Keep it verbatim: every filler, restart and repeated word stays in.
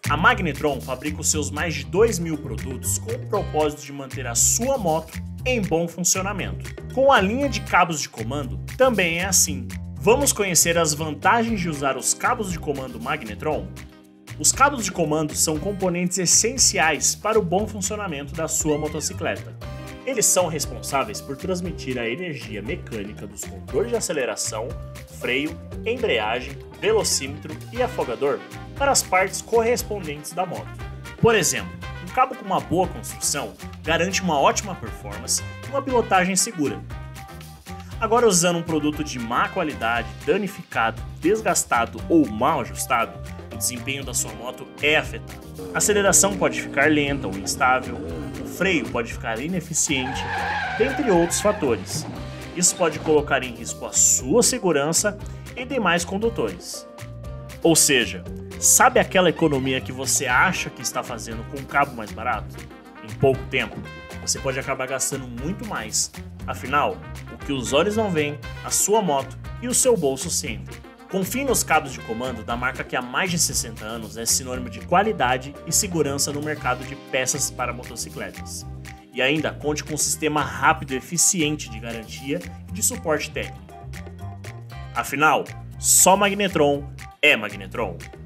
A Magnetron fabrica os seus mais de dois mil produtos com o propósito de manter a sua moto em bom funcionamento. Com a linha de cabos de comando, também é assim. Vamos conhecer as vantagens de usar os cabos de comando Magnetron? Os cabos de comando são componentes essenciais para o bom funcionamento da sua motocicleta. Eles são responsáveis por transmitir a energia mecânica dos controles de aceleração, freio, embreagem, velocímetro e afogador para as partes correspondentes da moto. Por exemplo, um cabo com uma boa construção garante uma ótima performance e uma pilotagem segura. Agora, usando um produto de má qualidade, danificado, desgastado ou mal ajustado, o desempenho da sua moto é afetado. A aceleração pode ficar lenta ou instável, o freio pode ficar ineficiente, dentre outros fatores. Isso pode colocar em risco a sua segurança e demais condutores. Ou seja, sabe aquela economia que você acha que está fazendo com um cabo mais barato? Em pouco tempo, você pode acabar gastando muito mais. Afinal, o que os olhos não veem, a sua moto e o seu bolso sentem. Confie nos cabos de comando da marca que há mais de sessenta anos é sinônimo de qualidade e segurança no mercado de peças para motocicletas. E ainda conte com um sistema rápido e eficiente de garantia e de suporte técnico. Afinal, só Magnetron é Magnetron.